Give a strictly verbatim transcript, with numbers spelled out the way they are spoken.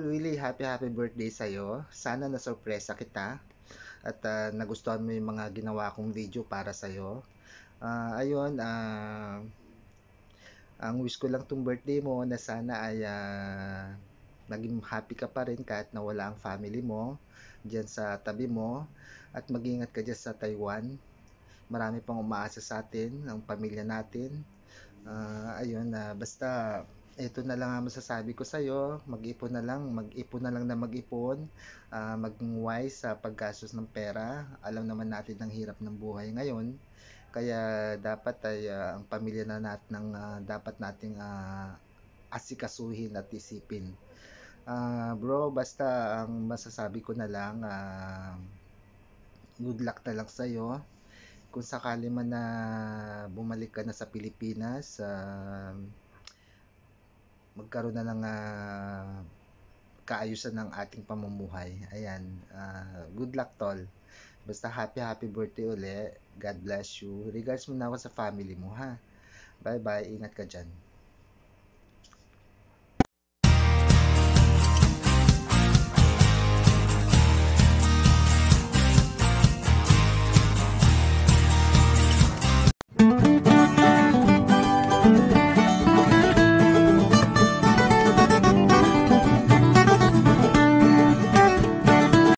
really happy happy birthday sa'yo. Sana nasurpresa kita at ah, nagustuhan mo yung mga ginawa kong video para sa'yo. Ah, ayun, ah, ang wish ko lang tong birthday mo na sana ay ah, maging happy ka pa rin kahit nawala ang family mo dyan sa tabi mo at mag-ingat ka dyan sa Taiwan. Marami pang umaasa sa atin, ang pamilya natin. Ah, ayun, ah, basta ito na lang ang masasabi ko sa'yo, mag-ipon na lang, mag-ipon na lang na mag-ipon, ah, maging wise sa paggastos ng pera. Alam naman natin ang hirap ng buhay ngayon, kaya dapat ay ah, ang pamilya na natin ang ah, dapat nating ah, asikasuhin at isipin. Ah, bro, basta ang masasabi ko na lang, ah, good luck na lang sa'yo. Kung sakali man na bumalik ka na sa Pilipinas, ah, magkaroon na ng ah, kaayusan ng ating pamumuhay. Ayan, ah, good luck tol. Basta happy happy birthday uli. God bless you. Regards mo na ako sa family mo ha. Bye bye, ingat ka dyan.